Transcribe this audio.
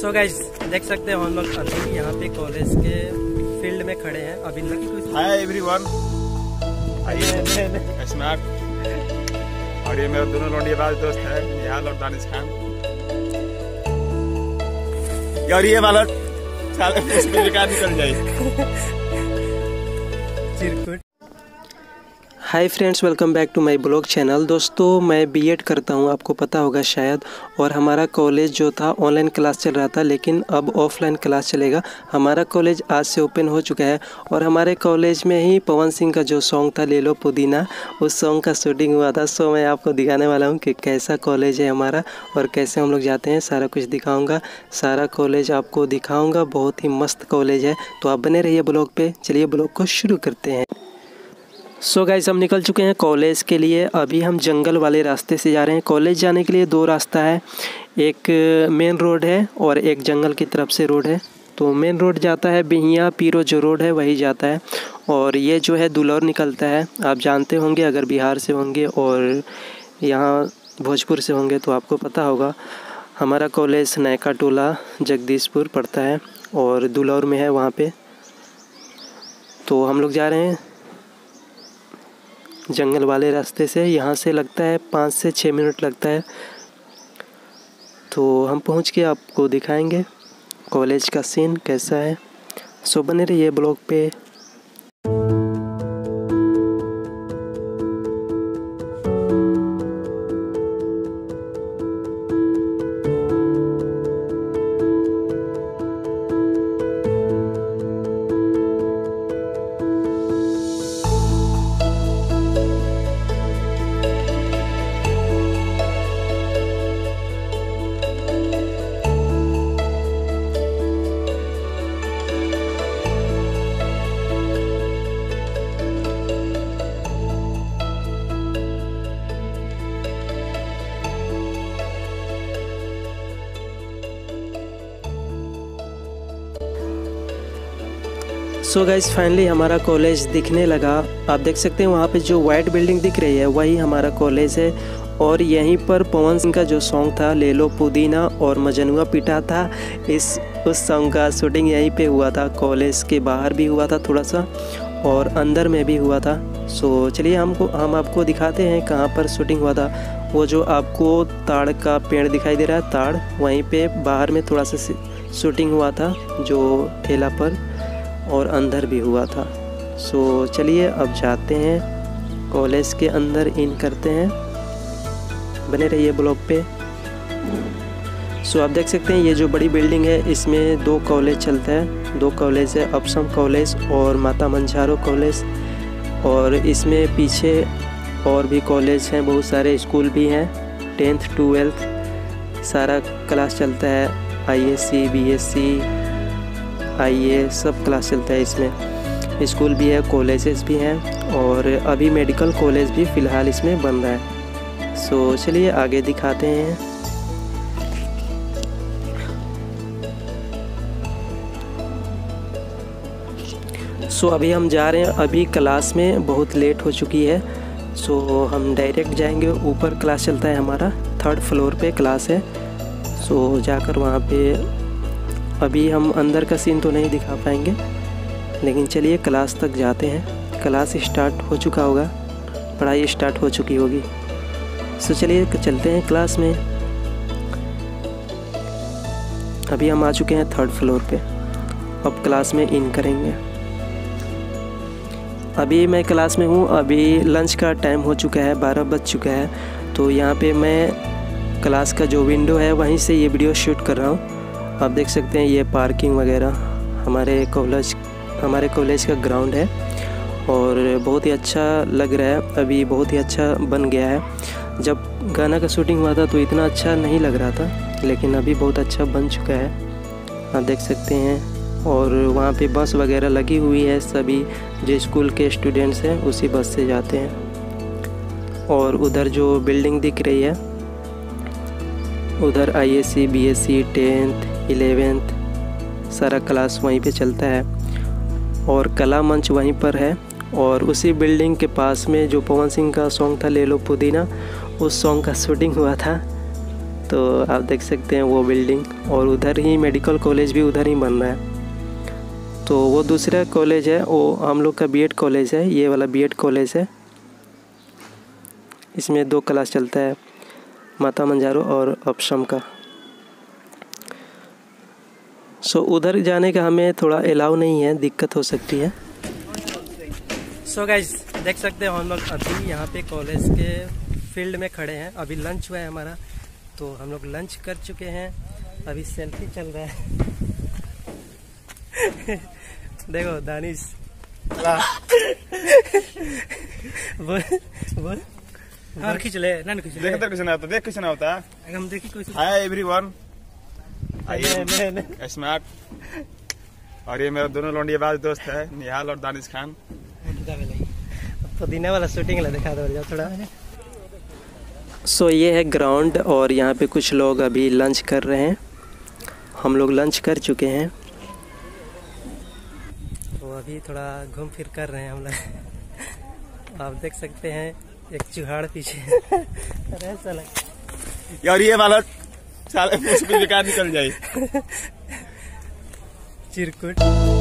So guys देख सकते हैं हम लोग अभी यहाँ पे कॉलेज के फील्ड में खड़े हैं। अभी हाय एवरीवन, स्मार्ट और ये मेरा दोनों लौंडियाबाज दोस्त है निहाल और दानिश खान। और ये वाला साले बेकार निकल जाए। Hi friends, welcome back to my blog channel. दोस्तों मैं बीएड करता हूं, आपको पता होगा शायद। और हमारा कॉलेज जो था ऑनलाइन क्लास चल रहा था, लेकिन अब ऑफलाइन क्लास चलेगा। हमारा कॉलेज आज से ओपन हो चुका है और हमारे कॉलेज में ही पवन सिंह का जो सॉन्ग था ले लो पुदीना, उस सॉन्ग का शूटिंग हुआ था। सो मैं आपको दिखाने वाला हूँ कि कैसा कॉलेज है हमारा और कैसे हम लोग जाते हैं, सारा कुछ दिखाऊँगा। सारा कॉलेज आपको दिखाऊँगा, बहुत ही मस्त कॉलेज है। तो आप बने रहिए ब्लॉग पे। चलिए ब्लॉग को शुरू करते हैं। सो गाइस हम निकल चुके हैं कॉलेज के लिए। अभी हम जंगल वाले रास्ते से जा रहे हैं। कॉलेज जाने के लिए दो रास्ता है, एक मेन रोड है और एक जंगल की तरफ से रोड है। तो मेन रोड जाता है बिहिया पीरो, जो रोड है वही जाता है। और ये जो है दुलौर निकलता है। आप जानते होंगे, अगर बिहार से होंगे और यहाँ भोजपुर से होंगे तो आपको पता होगा। हमारा कॉलेज नैका टोला जगदीशपुर पड़ता है और दुलौर में है वहाँ पे। तो हम लोग जा रहे हैं जंगल वाले रास्ते से। यहाँ से लगता है 5 से 6 मिनट लगता है। तो हम पहुँच के आपको दिखाएंगे कॉलेज का सीन कैसा है। सो बने रहिए ब्लॉग पे। सो गाइस फाइनली हमारा कॉलेज दिखने लगा। आप देख सकते हैं वहाँ पे जो वाइट बिल्डिंग दिख रही है वही हमारा कॉलेज है। और यहीं पर पवन सिंह का जो सॉन्ग था ले लो पुदीना और मजनुआ पिटा था, उस सॉन्ग का शूटिंग यहीं पे हुआ था। कॉलेज के बाहर भी हुआ था थोड़ा सा और अंदर में भी हुआ था। सो चलिए हम आपको दिखाते हैं कहाँ पर शूटिंग हुआ था। वो जो आपको ताड़ का पेड़ दिखाई दे रहा है, ताड़, वहीं पे बाहर में थोड़ा सा शूटिंग हुआ था जो ठेला पर, और अंदर भी हुआ था। सो चलिए अब जाते हैं कॉलेज के अंदर, इन करते हैं। बने रहिए ब्लॉग पे। सो आप देख सकते हैं ये जो बड़ी बिल्डिंग है इसमें 2 कॉलेज चलते हैं। 2 कॉलेज है, अपसम कॉलेज और माता मंझारो कॉलेज। और इसमें पीछे और भी कॉलेज हैं, बहुत सारे स्कूल भी हैं। 10th 12th सारा क्लास चलता है। ISC BSc IA सब क्लास चलता है इसमें। स्कूल भी है, कॉलेजेस भी हैं और अभी मेडिकल कॉलेज भी फ़िलहाल इसमें बन रहा है। सो चलिए आगे दिखाते हैं। सो अभी हम जा रहे हैं, अभी क्लास में बहुत लेट हो चुकी है। सो हम डायरेक्ट जाएंगे ऊपर। क्लास चलता है हमारा 3rd फ्लोर पे क्लास है। सो जाकर वहाँ पे अभी हम अंदर का सीन तो नहीं दिखा पाएंगे, लेकिन चलिए क्लास तक जाते हैं। क्लास स्टार्ट हो चुका होगा, पढ़ाई स्टार्ट हो चुकी होगी। सो चलिए चलते हैं क्लास में। अभी हम आ चुके हैं 3rd फ्लोर पे। अब क्लास में इन करेंगे। अभी मैं क्लास में हूँ। अभी लंच का टाइम हो चुका है, 12 बज चुका है। तो यहाँ पे मैं क्लास का जो विंडो है वहीं से ये वीडियो शूट कर रहा हूँ। आप देख सकते हैं ये पार्किंग वगैरह हमारे कॉलेज का ग्राउंड है और बहुत ही अच्छा लग रहा है। अभी बहुत ही अच्छा बन गया है। जब गाना का शूटिंग हुआ था तो इतना अच्छा नहीं लग रहा था, लेकिन अभी बहुत अच्छा बन चुका है, आप देख सकते हैं। और वहाँ पे बस वगैरह लगी हुई है, सभी जो स्कूल के स्टूडेंट्स हैं उसी बस से जाते हैं। और उधर जो बिल्डिंग दिख रही है उधर ISC BSc 10th 11th सारा क्लास वहीं पे चलता है। और कला मंच वहीं पर है। और उसी बिल्डिंग के पास में जो पवन सिंह का सॉन्ग था ले लो पुदीना, उस सॉन्ग का शूटिंग हुआ था। तो आप देख सकते हैं वो बिल्डिंग, और उधर ही मेडिकल कॉलेज भी उधर ही बन रहा है। तो वो दूसरा कॉलेज है, वो हम लोग का बीएड कॉलेज है, ये वाला बीएड कॉलेज है। इसमें 2 क्लास चलता है, माता मंजारो और अपशम का। सो उधर जाने का हमें थोड़ा अलाउ नहीं है, दिक्कत हो सकती है। सो गाइस देख सकते हैं हम लोग अभी यहाँ पे कॉलेज के फील्ड में खड़े हैं। अभी लंच हुआ है हमारा, तो हम लोग लंच कर चुके हैं। अभी सेल्फी चल रहा है। देखो दानिश बोल और खींच ले ना, खींच ले। देख किसने आता, देख किसने आता। हम देखी कोई hi everyone, I am smart, और ये मेरा दोनों लौंडियाबाज दोस्त है, निहाल और दानिश खान। पुदीना वाला शूटिंग ला दिखा दो थोड़ा। सो ये है ग्राउंड, और यहाँ पे कुछ लोग अभी लंच कर रहे हैं। हम लोग लंच कर चुके हैं, तो अभी थोड़ा घूम फिर कर रहे हैं हम लोग। आप देख सकते हैं एक चूहाड़ पीछे। अरे साला यार ये वाला साले मुझ पे बेकार निकल जाए। चिरकुट।